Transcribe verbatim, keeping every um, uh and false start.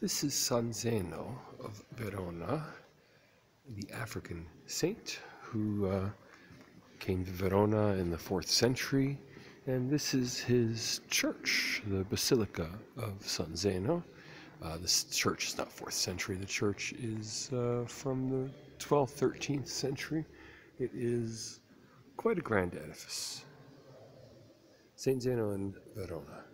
This is San Zeno of Verona, the African saint who uh, came to Verona in the fourth century, and this is his church, the Basilica of San Zeno. Uh, this church is not fourth century, the church is uh, from the twelfth, thirteenth century. It is quite a grand edifice. Saint Zeno in Verona.